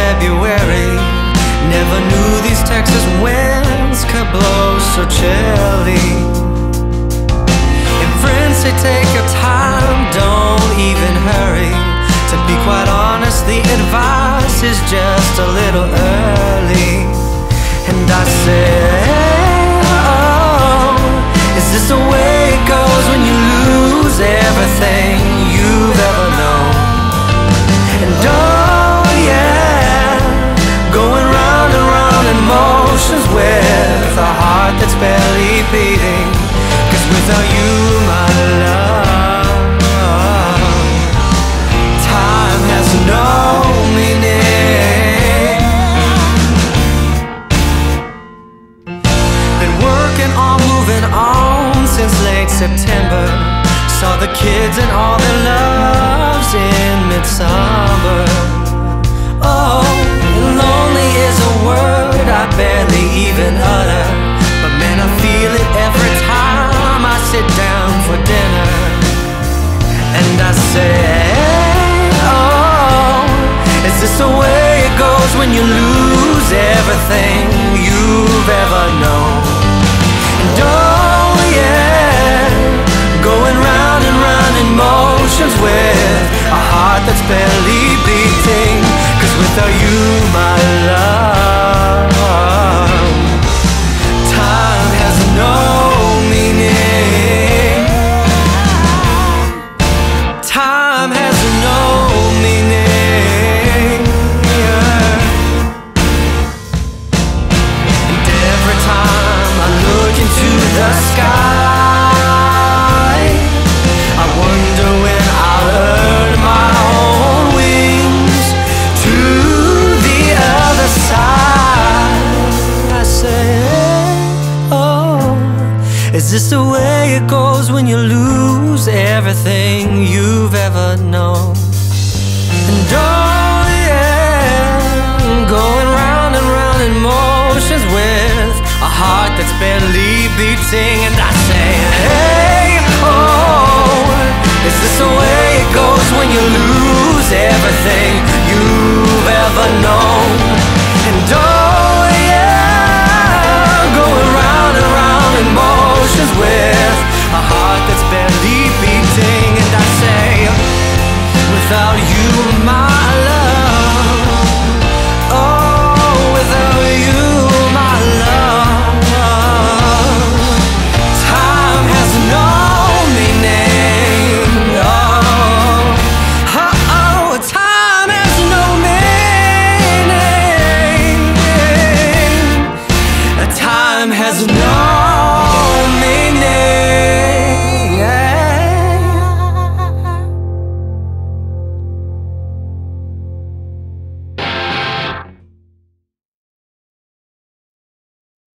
February. Never knew these Texas winds could blow so chilly. And friends say take your time, don't even hurry. To be quite honest, the advice is just a little early. And I say, oh, is this the way it goes when you lose everything you've ever known? And oh yeah, going round and round in motions with a heart that's barely beating. 'Cause without you, my love, time has no meaning. Been working on moving on since late September. Saw the kids and all their loves in midsummer. Oh, lonely is a word I barely even utter, but man, I feel it every time I sit down for dinner. And I say, oh, is this the way it goes when you lose everything you've ever known? And oh yeah, going round and round in motions with a heart that's barely beating. 'Cause without you, my love, time has no meaning. Time has no meaning. And every time I look into the sky, I wonder when I'll earn my own wings to the other side. I say, oh, is this the way it goes when you lose everything you've ever known? And oh yeah, going round and round in motions with a heart that's barely beating. And I say, hey, oh, is this the way it goes when you lose everything